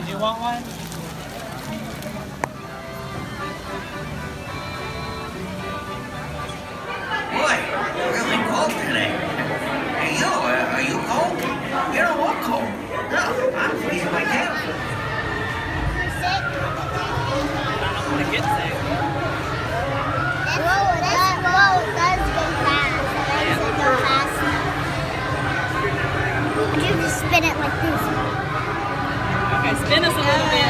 You want one? Boy, really cold today. Hey, you, are you cold? You don't look cold. No, I'm freezing my tail. I don't want to get sick. Whoa, it does go fast. It does go fast. You just spin it like this. Okay, spin us a little bit.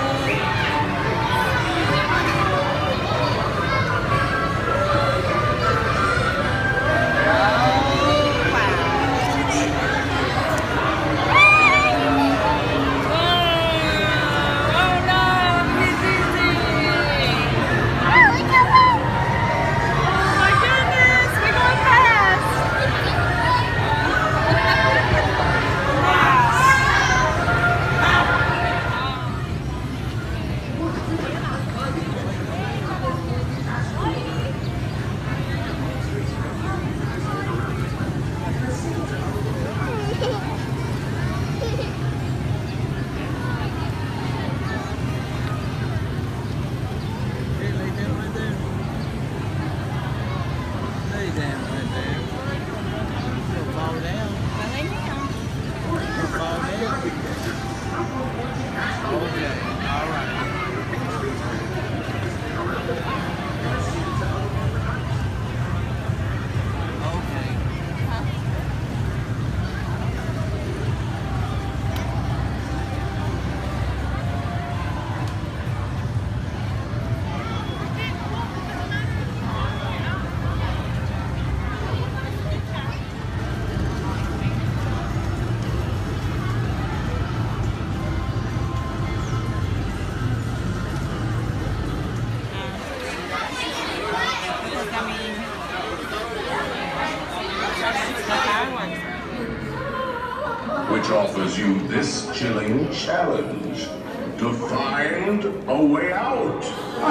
Which offers you this chilling challenge to find a way out.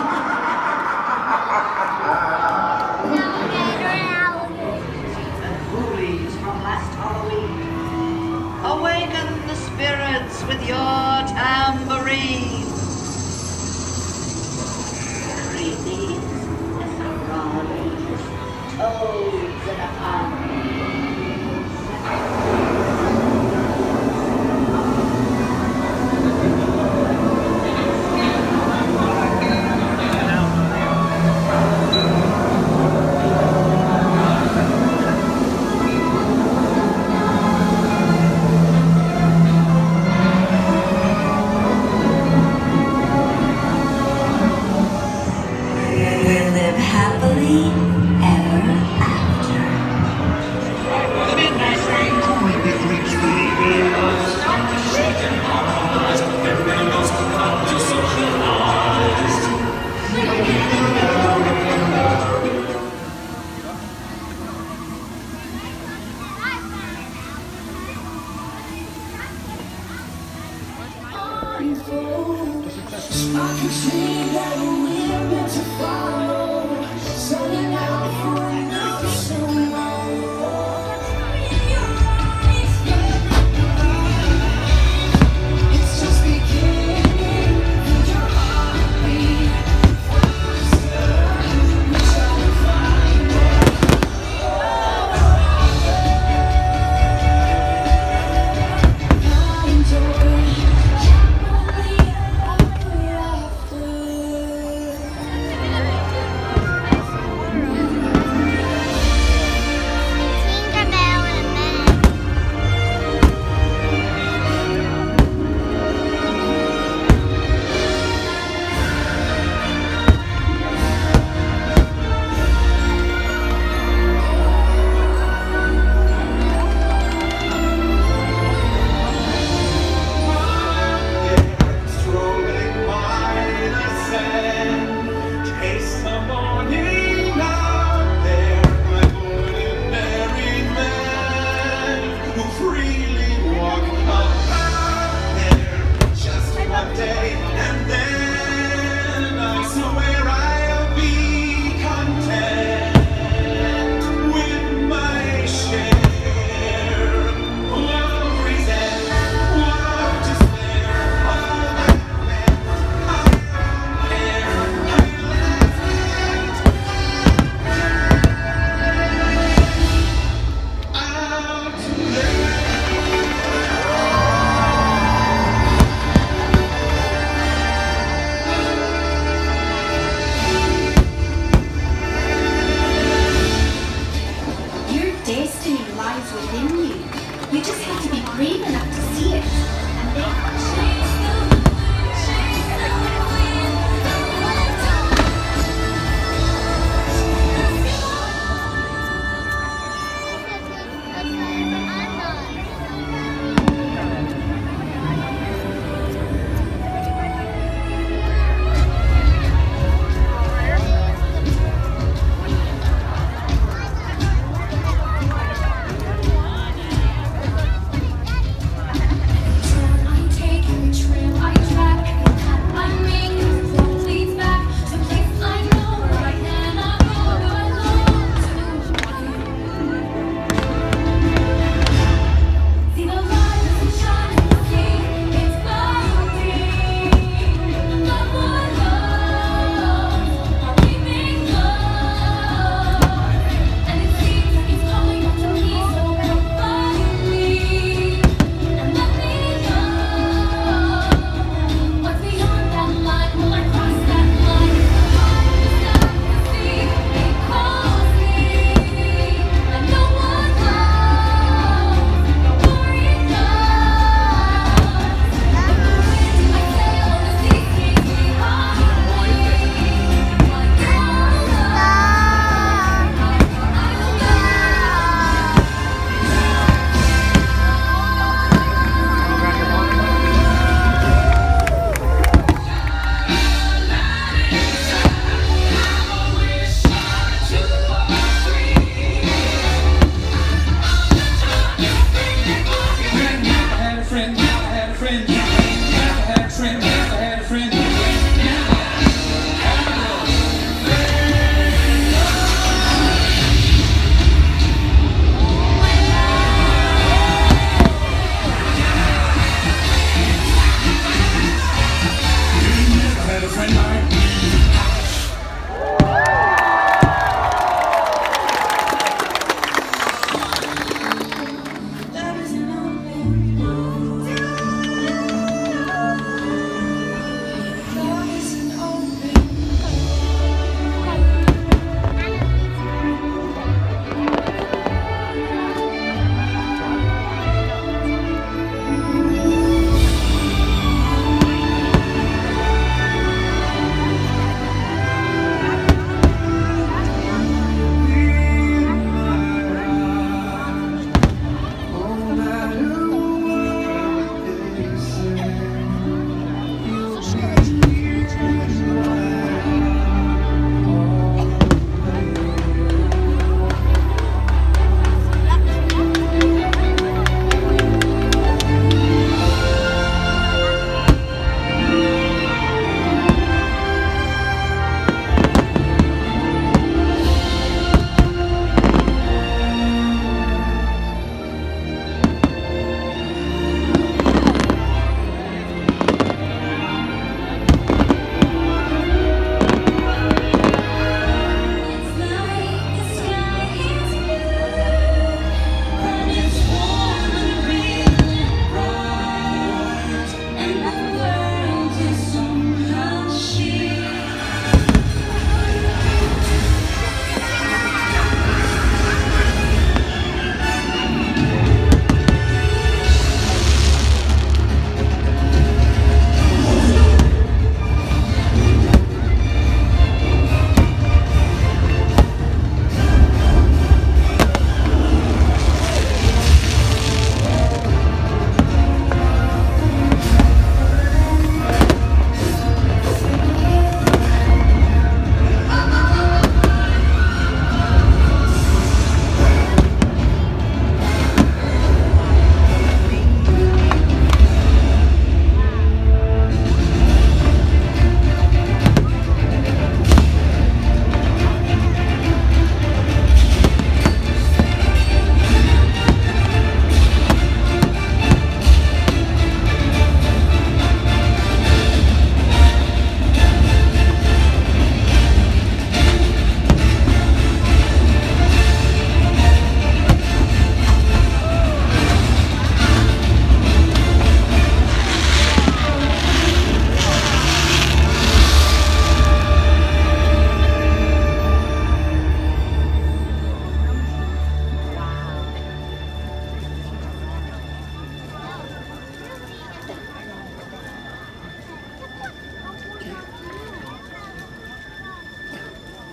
Coolies from last Halloween, awaken the spirits with your tambourine. Creepies, desirables, toads in a pond. I can see that we're meant to follow, setting out for a new tomorrow. It's just beginning, feel your heartbeat faster. We try to find brave enough to see it. And they I'm taking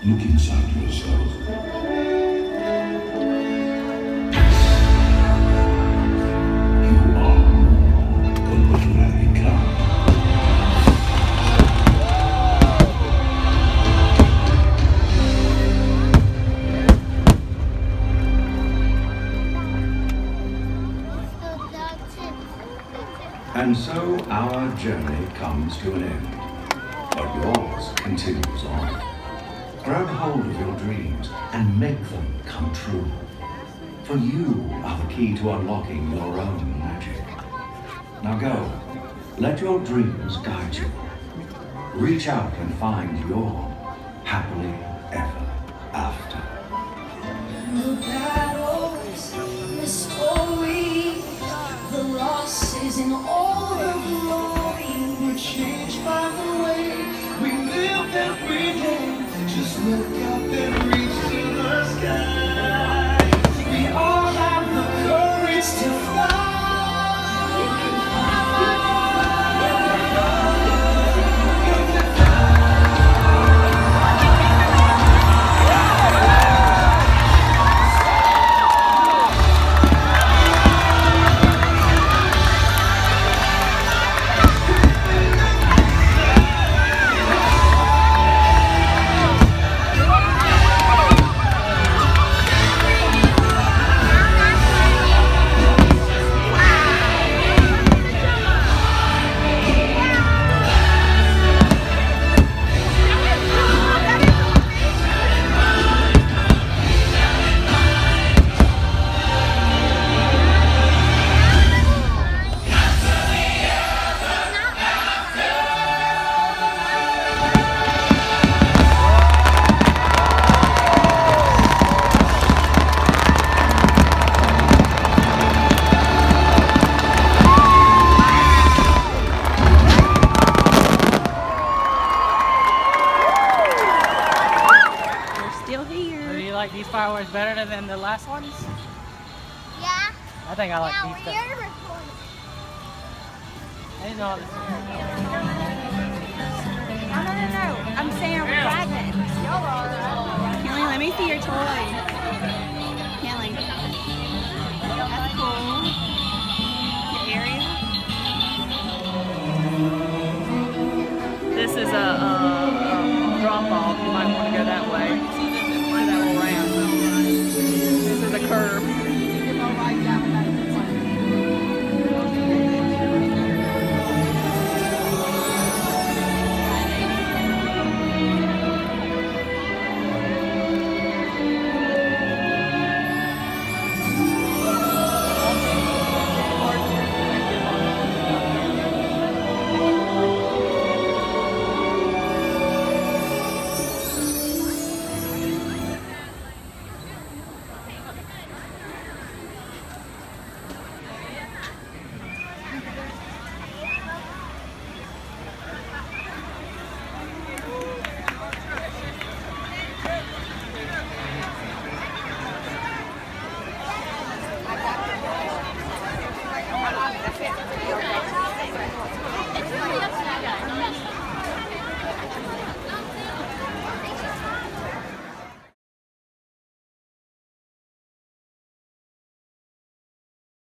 Look inside yourself. You are more than what you have become. And so our journey comes to an end, but yours continues on. Grab hold of your dreams and make them come true. For you are the key to unlocking your own magic. Now go, let your dreams guide you. Reach out and find your happily ever after. The battles, the story, the losses and all the glory were changed by the way we live every day. Just look up and reach to the sky. We all have the courage to fly. These fireworks better than the last ones? Yeah. I think I like Yeah, these we're better. recording. I didn't know this. No. I'm saying we're driving. Y'all are. Kelly, let me see your toy.